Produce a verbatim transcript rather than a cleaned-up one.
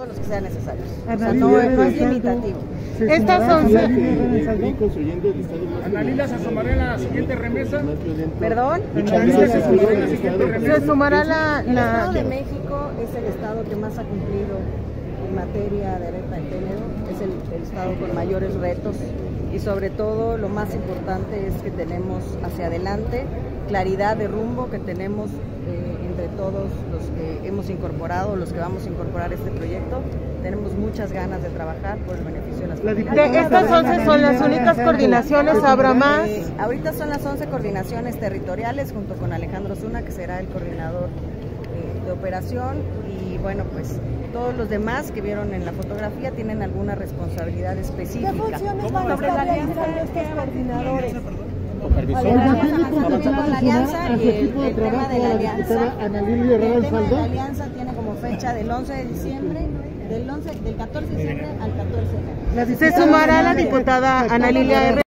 los que sean necesarios. O sea, no, no es limitativo. Estas son... Ana Lilia, ¿se sumará en la siguiente remesa? ¿Perdón? Ana Lilia, ¿se sumará en la siguiente remesa? Se sumará la... El la... Estado de México es el estado que más ha cumplido en materia de renta de género, es el, el estado con mayores retos y sobre todo lo más importante es que tenemos hacia adelante claridad de rumbo, que tenemos eh, entre todos los que hemos incorporado, los que vamos a incorporar este proyecto, tenemos muchas ganas de trabajar por el beneficio de las familias. De estas once son las únicas coordinaciones, ¿habrá más? Eh, ahorita son las once coordinaciones territoriales junto con Alejandro Zuna, que será el coordinador eh, de operación, y bueno, pues todos los demás que vieron en la fotografía tienen alguna responsabilidad específica. ¿Qué funciones van a estar realizando estos coordinadores? Avanzando con la alianza y el, el tema de la alianza. El tema de la alianza tiene como fecha del once de diciembre, del, once, del catorce de diciembre al catorce de enero. Se sumará la diputada Ana Lilia R.